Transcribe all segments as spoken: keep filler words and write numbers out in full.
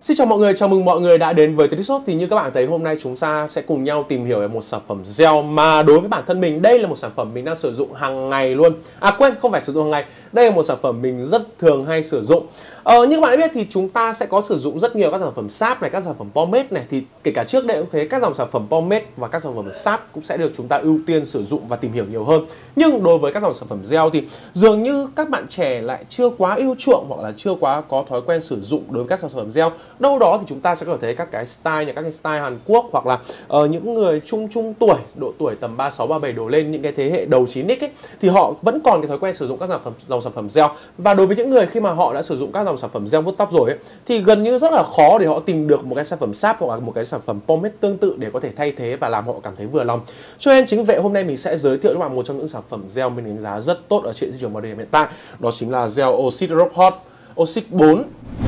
Xin chào mọi người, chào mừng mọi người đã đến với Teddy Shop. Thì như các bạn thấy, hôm nay chúng ta sẽ cùng nhau tìm hiểu về một sản phẩm gel mà đối với bản thân mình, đây là một sản phẩm mình đang sử dụng hàng ngày luôn. À quên, không phải sử dụng hàng ngày, đây là một sản phẩm mình rất thường hay sử dụng. Ờ, như các bạn đã biết thì chúng ta sẽ có sử dụng rất nhiều các sản phẩm sáp này, các sản phẩm pomade này. Thì kể cả trước đây cũng thế, các dòng sản phẩm pomade và các sản phẩm sáp cũng sẽ được chúng ta ưu tiên sử dụng và tìm hiểu nhiều hơn. Nhưng đối với các dòng sản phẩm gel thì dường như các bạn trẻ lại chưa quá yêu chuộng hoặc là chưa quá có thói quen sử dụng đối với các sản phẩm gel. Đâu đó thì chúng ta sẽ có thấy các cái style như các cái style Hàn Quốc, hoặc là uh, những người trung trung tuổi, độ tuổi tầm ba mươi sáu, ba mươi bảy đổ lên, những cái thế hệ đầu chín x ấy, thì họ vẫn còn cái thói quen sử dụng các sản phẩm dòng sản phẩm gel. Và đối với những người khi mà họ đã sử dụng các dòng sản phẩm gel vuốt tóc rồi ấy, thì gần như rất là khó để họ tìm được một cái sản phẩm sáp hoặc là một cái sản phẩm pomade tương tự để có thể thay thế và làm họ cảm thấy vừa lòng. Cho nên chính vì vậy hôm nay mình sẽ giới thiệu cho các bạn một trong những sản phẩm gel mình đánh giá rất tốt ở trên thị trường vào thời điểm hiện tại, đó chính là gel Oxyd Rock Hot Oxyd bốn.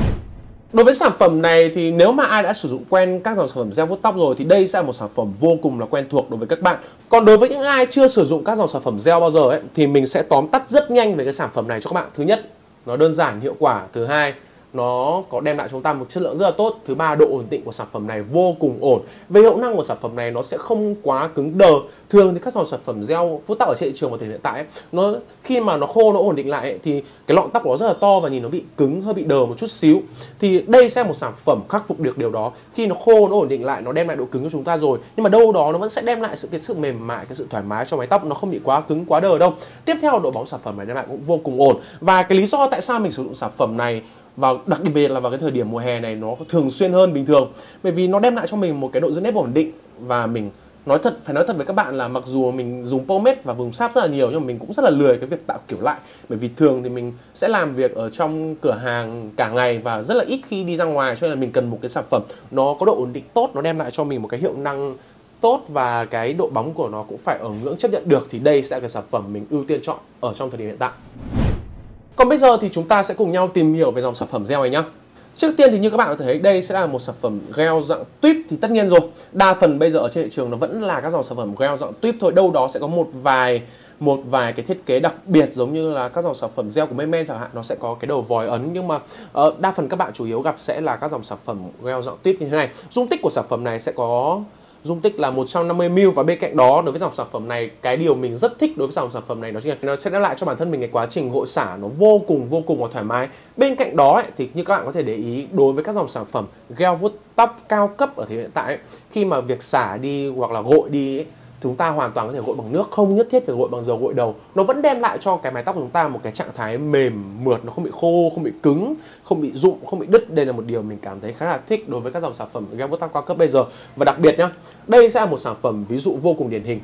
Đối với sản phẩm này thì nếu mà ai đã sử dụng quen các dòng sản phẩm gel vuốt tóc rồi thì đây sẽ là một sản phẩm vô cùng là quen thuộc đối với các bạn. Còn đối với những ai chưa sử dụng các dòng sản phẩm gel bao giờ ấy, thì mình sẽ tóm tắt rất nhanh về cái sản phẩm này cho các bạn. Thứ nhất, nó đơn giản hiệu quả. Thứ hai, nó có đem lại chúng ta một chất lượng rất là tốt. Thứ ba, độ ổn định của sản phẩm này vô cùng ổn. Về hiệu năng của sản phẩm này, nó sẽ không quá cứng đờ. Thường thì các dòng sản phẩm gel vuốt tóc ở trên thị trường vào thời điểm hiện tại ấy, nó khi mà nó khô, nó ổn định lại ấy, thì cái lọn tóc của nó rất là to và nhìn nó bị cứng, hơi bị đờ một chút xíu. Thì đây sẽ là một sản phẩm khắc phục được điều đó. Khi nó khô, nó ổn định lại, nó đem lại độ cứng cho chúng ta rồi, nhưng mà đâu đó nó vẫn sẽ đem lại sự cái sự mềm mại, cái sự thoải mái cho mái tóc, nó không bị quá cứng, quá đờ đâu. Tiếp theo, độ bóng sản phẩm này đem lại cũng vô cùng ổn. Và cái lý do tại sao mình sử dụng sản phẩm này và đặc biệt là vào cái thời điểm mùa hè này, nó thường xuyên hơn bình thường, bởi vì nó đem lại cho mình một cái độ dưỡng nếp ổn định. Và mình nói thật, phải nói thật với các bạn là mặc dù mình dùng pomade và dùng sáp rất là nhiều, nhưng mà mình cũng rất là lười cái việc tạo kiểu lại, bởi vì thường thì mình sẽ làm việc ở trong cửa hàng cả ngày và rất là ít khi đi ra ngoài, cho nên là mình cần một cái sản phẩm nó có độ ổn định tốt, nó đem lại cho mình một cái hiệu năng tốt và cái độ bóng của nó cũng phải ở ngưỡng chấp nhận được. Thì đây sẽ là cái sản phẩm mình ưu tiên chọn ở trong thời điểm hiện tại. Còn bây giờ thì chúng ta sẽ cùng nhau tìm hiểu về dòng sản phẩm gel này nhé. Trước tiên thì như các bạn có thể thấy, đây sẽ là một sản phẩm gel dạng tuyếp. Thì tất nhiên rồi, đa phần bây giờ ở trên thị trường nó vẫn là các dòng sản phẩm gel dạng tuyếp thôi. Đâu đó sẽ có một vài một vài cái thiết kế đặc biệt, giống như là các dòng sản phẩm gel của Men chẳng hạn, nó sẽ có cái đầu vòi ấn. Nhưng mà uh, đa phần các bạn chủ yếu gặp sẽ là các dòng sản phẩm gel dạng tuyếp như thế này. Dung tích của sản phẩm này sẽ có dung tích là một trăm năm mươi mi li lít. Và bên cạnh đó, đối với dòng sản phẩm này, cái điều mình rất thích đối với dòng sản phẩm này đó chính là nó sẽ đem lại cho bản thân mình cái quá trình gội xả nó vô cùng vô cùng là thoải mái. Bên cạnh đó ấy, thì như các bạn có thể để ý, đối với các dòng sản phẩm gel vuốt tóc cao cấp ở thời hiện tại ấy, khi mà việc xả đi hoặc là gội đi ấy, chúng ta hoàn toàn có thể gội bằng nước, không nhất thiết phải gội bằng dầu gội đầu. Nó vẫn đem lại cho cái mái tóc của chúng ta một cái trạng thái mềm mượt, nó không bị khô, không bị cứng, không bị rụng, không bị đứt. Đây là một điều mình cảm thấy khá là thích đối với các dòng sản phẩm gel vuốt tóc cao cấp bây giờ. Và đặc biệt nhá, đây sẽ là một sản phẩm ví dụ vô cùng điển hình.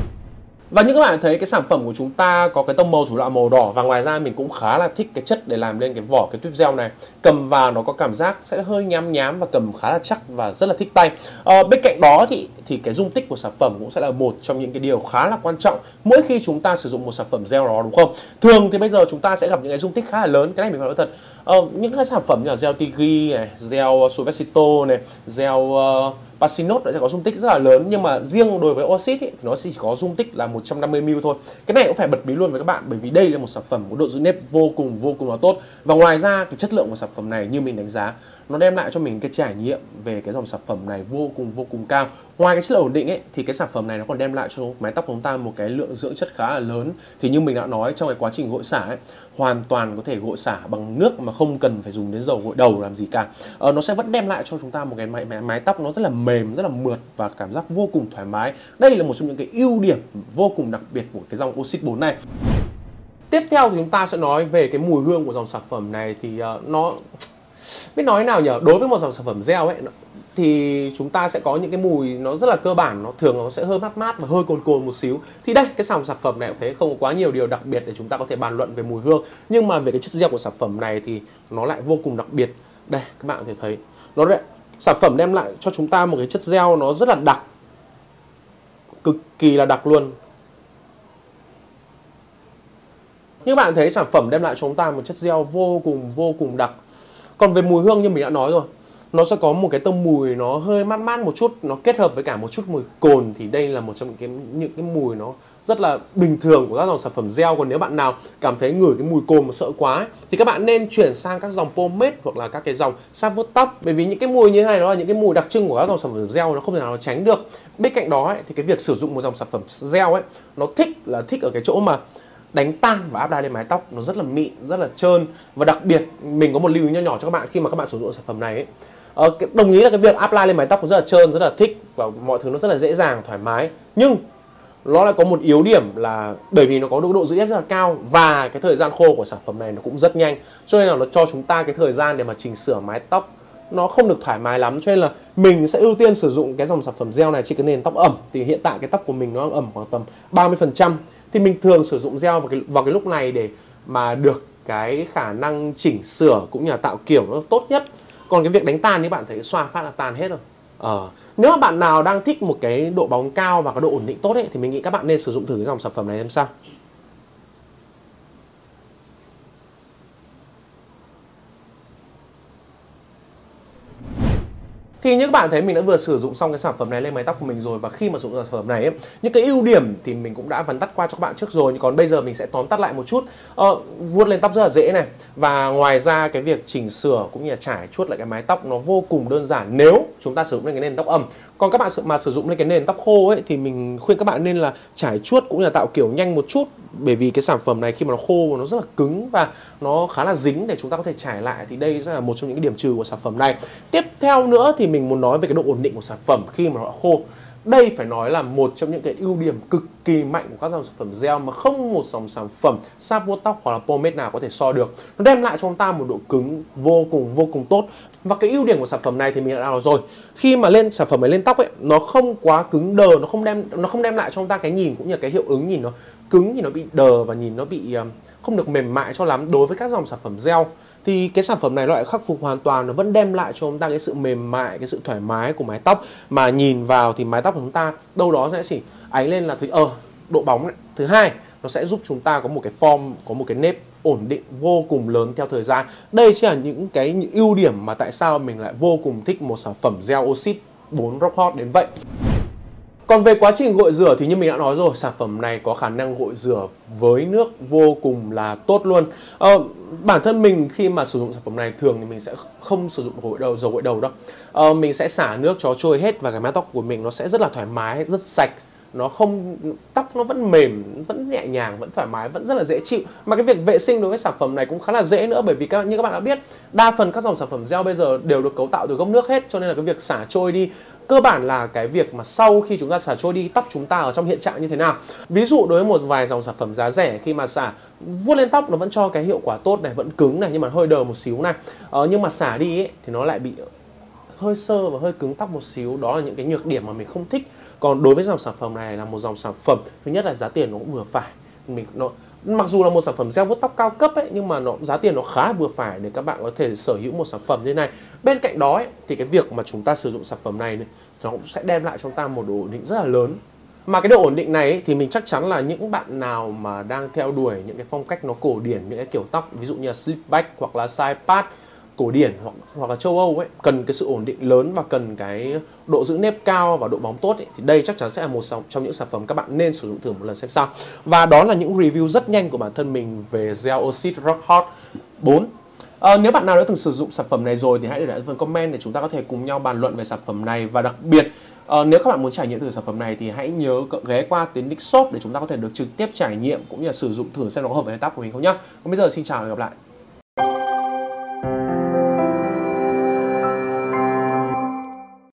Và như các bạn thấy, cái sản phẩm của chúng ta có cái tông màu chủ đạo màu đỏ. Và ngoài ra mình cũng khá là thích cái chất để làm lên cái vỏ cái tuyếp gel này. Cầm vào nó có cảm giác sẽ hơi nhám nhám và cầm khá là chắc và rất là thích tay. à, Bên cạnh đó thì, thì cái dung tích của sản phẩm cũng sẽ là một trong những cái điều khá là quan trọng mỗi khi chúng ta sử dụng một sản phẩm gel đó, đúng không? Thường thì bây giờ chúng ta sẽ gặp những cái dung tích khá là lớn. Cái này mình phải nói thật, à, những cái sản phẩm như là gel Tigri này, gel Suavecito này, gel uh, Pasinot sẽ có dung tích rất là lớn. Nhưng mà riêng đối với Oxyd thì nó chỉ có dung tích là một trăm năm mươi mi li lít thôi. Cái này cũng phải bật mí luôn với các bạn, bởi vì đây là một sản phẩm có độ giữ nếp vô cùng vô cùng là tốt. Và ngoài ra cái chất lượng của sản phẩm này như mình đánh giá, nó đem lại cho mình cái trải nghiệm về cái dòng sản phẩm này vô cùng vô cùng cao. Ngoài cái chất lượng ổn định ấy, thì cái sản phẩm này nó còn đem lại cho mái tóc của chúng ta một cái lượng dưỡng chất khá là lớn. Thì như mình đã nói, trong cái quá trình gội xả ấy, hoàn toàn có thể gội xả bằng nước mà không cần phải dùng đến dầu gội đầu làm gì cả. ờ, Nó sẽ vẫn đem lại cho chúng ta một cái mái, mái, mái tóc nó rất là mềm, rất là mượt và cảm giác vô cùng thoải mái. Đây là một trong những cái ưu điểm vô cùng đặc biệt của cái dòng Oxyd bốn này. Tiếp theo thì chúng ta sẽ nói về cái mùi hương của dòng sản phẩm này. Thì uh, nó biết nói nào nhỉ, đối với một dòng sản phẩm gel ấy thì chúng ta sẽ có những cái mùi nó rất là cơ bản, nó thường nó sẽ hơi mát mát và hơi cồn cồn một xíu. Thì đây, cái dòng sản phẩm này cũng thế, không có quá nhiều điều đặc biệt để chúng ta có thể bàn luận về mùi hương. Nhưng mà về cái chất gel của sản phẩm này thì nó lại vô cùng đặc biệt. Đây, các bạn có thể thấy, nó đây, sản phẩm đem lại cho chúng ta một cái chất gel nó rất là đặc, cực kỳ là đặc luôn. Như bạn thấy, sản phẩm đem lại cho chúng ta một chất gel vô cùng vô cùng đặc. Còn về mùi hương như mình đã nói rồi, nó sẽ có một cái tông mùi nó hơi mát mát một chút, nó kết hợp với cả một chút mùi cồn. Thì đây là một trong những cái, những cái mùi nó rất là bình thường của các dòng sản phẩm gel. Còn nếu bạn nào cảm thấy ngửi cái mùi cồn mà sợ quá ấy, thì các bạn nên chuyển sang các dòng pomade hoặc là các cái dòng sáp vuốt tóc, bởi vì những cái mùi như thế này đó là những cái mùi đặc trưng của các dòng sản phẩm gel, nó không thể nào tránh được. Bên cạnh đó ấy, thì cái việc sử dụng một dòng sản phẩm gel ấy, nó thích là thích ở cái chỗ mà đánh tan và apply lên mái tóc nó rất là mịn, rất là trơn. Và đặc biệt mình có một lưu ý nho nhỏ cho các bạn khi mà các bạn sử dụng sản phẩm này ấy. Ờ, đồng ý là cái việc apply lên mái tóc nó rất là trơn, rất là thích và mọi thứ nó rất là dễ dàng, thoải mái, nhưng nó lại có một yếu điểm là bởi vì nó có độ, độ giữ ép rất là cao và cái thời gian khô của sản phẩm này nó cũng rất nhanh, cho nên là nó cho chúng ta cái thời gian để mà chỉnh sửa mái tóc nó không được thoải mái lắm. Cho nên là mình sẽ ưu tiên sử dụng cái dòng sản phẩm gel này trên cái nền tóc ẩm. Thì hiện tại cái tóc của mình nó ẩm khoảng tầm ba mươi phần trăm, thì mình thường sử dụng gel vào cái, vào cái lúc này để mà được cái khả năng chỉnh sửa cũng như là tạo kiểu nó tốt nhất. Còn cái việc đánh tan thì bạn thấy xoa phát là tan hết rồi. Ờ. Nếu mà bạn nào đang thích một cái độ bóng cao và cái độ ổn định tốt ấy, thì mình nghĩ các bạn nên sử dụng thử cái dòng sản phẩm này xem sao. Thì như các bạn thấy mình đã vừa sử dụng xong cái sản phẩm này lên mái tóc của mình rồi. Và khi mà sử dụng sản phẩm này ấy, những cái ưu điểm thì mình cũng đã vắn tắt qua cho các bạn trước rồi. Còn bây giờ mình sẽ tóm tắt lại một chút. ờ, Vuốt lên tóc rất là dễ này. Và ngoài ra cái việc chỉnh sửa cũng như là trải chuốt lại cái mái tóc nó vô cùng đơn giản nếu chúng ta sử dụng lên cái nền tóc ẩm. Còn các bạn mà sử dụng lên cái nền tóc khô ấy thì mình khuyên các bạn nên là trải chuốt cũng như là tạo kiểu nhanh một chút. Bởi vì cái sản phẩm này khi mà nó khô nó rất là cứng và nó khá là dính để chúng ta có thể trải lại. Thì đây sẽ là một trong những cái điểm trừ của sản phẩm này. Tiếp theo nữa thì mình muốn nói về cái độ ổn định của sản phẩm khi mà nó khô. Đây phải nói là một trong những cái ưu điểm cực kỳ mạnh của các dòng sản phẩm gel mà không một dòng sản phẩm sáp vuốt tóc hoặc là pomade nào có thể so được. Nó đem lại cho chúng ta một độ cứng vô cùng vô cùng tốt. Và cái ưu điểm của sản phẩm này thì mình đã nói rồi. Khi mà lên sản phẩm này lên tóc ấy, nó không quá cứng đờ, nó không đem nó không đem lại cho chúng ta cái nhìn cũng như là cái hiệu ứng nhìn nó cứng, nhìn nó bị đờ và nhìn nó bị không được mềm mại cho lắm đối với các dòng sản phẩm gel. Thì cái sản phẩm này nó lại khắc phục hoàn toàn, nó vẫn đem lại cho chúng ta cái sự mềm mại, cái sự thoải mái của mái tóc. Mà nhìn vào thì mái tóc của chúng ta đâu đó sẽ chỉ ánh lên là thứ ờ độ bóng này. Thứ hai, nó sẽ giúp chúng ta có một cái form, có một cái nếp ổn định vô cùng lớn theo thời gian. Đây chỉ là những cái những ưu điểm mà tại sao mình lại vô cùng thích một sản phẩm gel Oxyd bốn Rock Hot đến vậy. Còn về quá trình gội rửa thì như mình đã nói rồi, sản phẩm này có khả năng gội rửa với nước vô cùng là tốt luôn. ờ, Bản thân mình khi mà sử dụng sản phẩm này thường thì mình sẽ không sử dụng gội đầu, dầu gội đầu đâu. ờ, Mình sẽ xả nước cho trôi hết và cái mái tóc của mình nó sẽ rất là thoải mái, rất sạch. Nó không, tóc nó vẫn mềm, vẫn nhẹ nhàng, vẫn thoải mái, vẫn rất là dễ chịu. Mà cái việc vệ sinh đối với sản phẩm này cũng khá là dễ nữa. Bởi vì các, như các bạn đã biết, đa phần các dòng sản phẩm gel bây giờ đều được cấu tạo từ gốc nước hết. Cho nên là cái việc xả trôi đi, cơ bản là cái việc mà sau khi chúng ta xả trôi đi, tóc chúng ta ở trong hiện trạng như thế nào. Ví dụ đối với một vài dòng sản phẩm giá rẻ, khi mà xả vuốt lên tóc nó vẫn cho cái hiệu quả tốt này, vẫn cứng này, nhưng mà hơi đờ một xíu này. ờ, Nhưng mà xả đi ấy, thì nó lại bị hơi sơ và hơi cứng tóc một xíu. Đó là những cái nhược điểm mà mình không thích. Còn đối với dòng sản phẩm này là một dòng sản phẩm, thứ nhất là giá tiền nó cũng vừa phải. Mình nó mặc dù là một sản phẩm gel vuốt tóc cao cấp ấy, nhưng mà nó giá tiền nó khá là vừa phải để các bạn có thể sở hữu một sản phẩm như thế này. Bên cạnh đó ấy, thì cái việc mà chúng ta sử dụng sản phẩm này, này nó cũng sẽ đem lại cho chúng ta một độ ổn định rất là lớn. Mà cái độ ổn định này ấy, thì mình chắc chắn là những bạn nào mà đang theo đuổi những cái phong cách nó cổ điển, những cái kiểu tóc ví dụ như là slip back hoặc là side part cổ điển hoặc hoặc là châu Âu ấy, cần cái sự ổn định lớn và cần cái độ giữ nếp cao và độ bóng tốt ấy, thì đây chắc chắn sẽ là một trong những sản phẩm các bạn nên sử dụng thử một lần xem sao. Và đó là những review rất nhanh của bản thân mình về gel Oxyd Rock Hot bốn. À, nếu bạn nào đã từng sử dụng sản phẩm này rồi thì hãy để lại phần comment để chúng ta có thể cùng nhau bàn luận về sản phẩm này. Và đặc biệt à, nếu các bạn muốn trải nghiệm thử sản phẩm này thì hãy nhớ ghé qua tiến Nick Shop để chúng ta có thể được trực tiếp trải nghiệm cũng như là sử dụng thử xem nó có hợp với tóc của mình không nhá. Còn bây giờ xin chào và hẹn gặp lại.